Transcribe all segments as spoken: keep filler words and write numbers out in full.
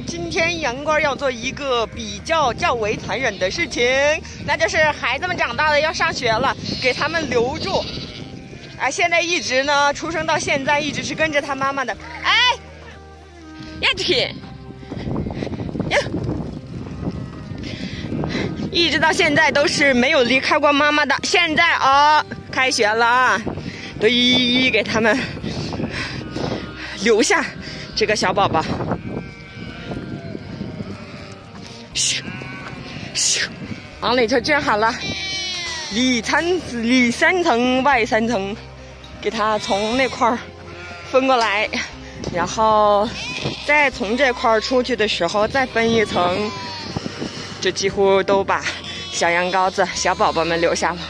今天杨官要做一个比较较为残忍的事情，那就是孩子们长大了要上学了，给他们留住。啊，现在一直呢，出生到现在一直是跟着他妈妈的。哎，呀去，呀，一直到现在都是没有离开过妈妈的。现在啊、哦，开学了啊，都一一给他们留下这个小宝宝。咻咻，往里头卷好了，里三里三层外三层，给它从那块儿分过来，然后再从这块儿出去的时候再分一层，这几乎都把小羊羔子、小宝宝们留下了。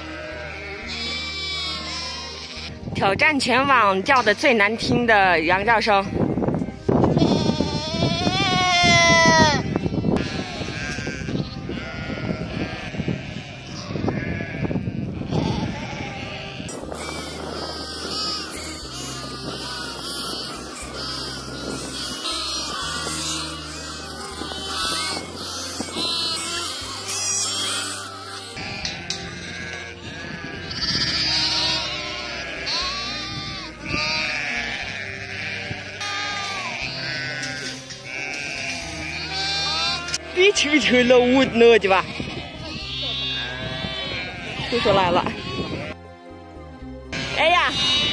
挑战全网叫的最难听的羊叫声。比球球了我那的吧，吐出来了。哎呀，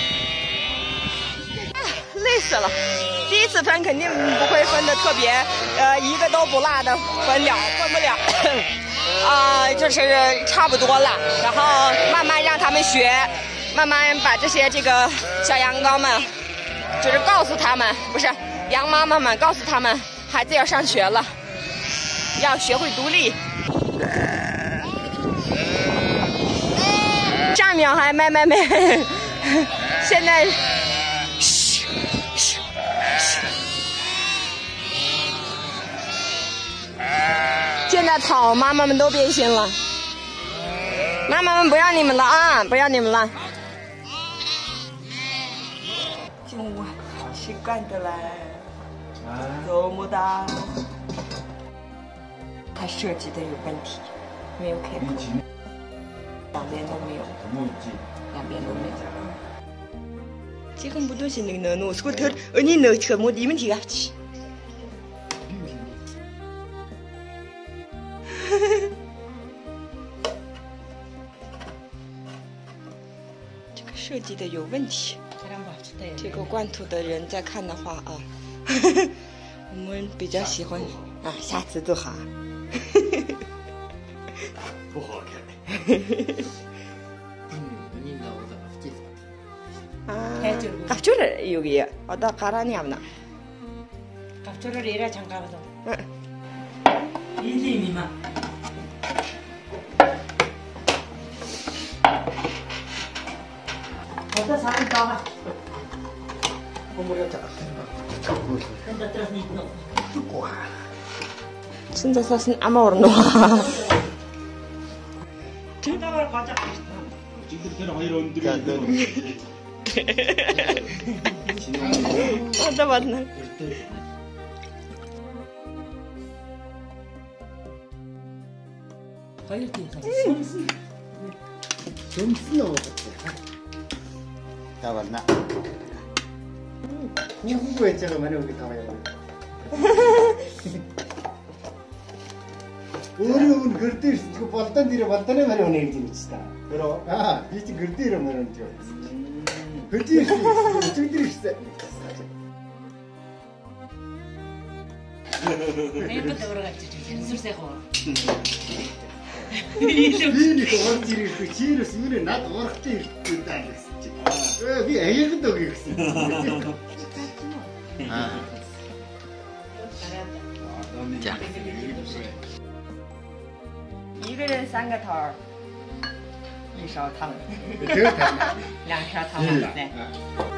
啊，累死了！第一次分肯定不会分的特别，呃，一个都不落的分了，分不了。啊、呃，就是差不多了，然后慢慢让他们学，慢慢把这些这个小羊羔们，就是告诉他们，不是羊妈妈们告诉他们，孩子要上学了。要学会独立。上面还咩咩咩，现在，嘘嘘嘘，现在草妈妈们都变心了，妈妈们不要你们了啊，不要你们了。今晚习惯的嘞，多么大。它设计的有问题，没有开口，两边都没有，两边都没有。지금 보시는 너 스쿠터 언니 너 처음 못 입은 티가 치. 这个设计的有问题。这个罐头的人在看的话啊，我们比较喜欢啊，下次做好。 不好看。 아, 갑주를 여기 어디다 갈아냐면 갑주를 이래 장가봐도 응. 일리미만 어디다 사람 떠가 어머니가 작았어. 근데 또 니도 죽고 진짜 사실 아무런 놈. 장가봐를 가자. 맞아 맞나? 좀 쓰여먹었지. 다 봤나? 니 후보했잖아, 만약 우리 다 봐야 어려운 글들, 이거 봤던 뒤로 봤더니 말이 오늘 이제 미치다. 그럼, 아, 이제 글들을 말하는 줄 알았어. 글들이 있어, 글들이 있어. 예쁘다 그러겠지, 현술세고. 비니 도망치를 그 지혜를 쓰면 나도 어렵게 뜬다 그랬지. 왜, 그 애기도 그랬어. 아. 자. 一个人三个头儿，一勺汤，两勺汤，对。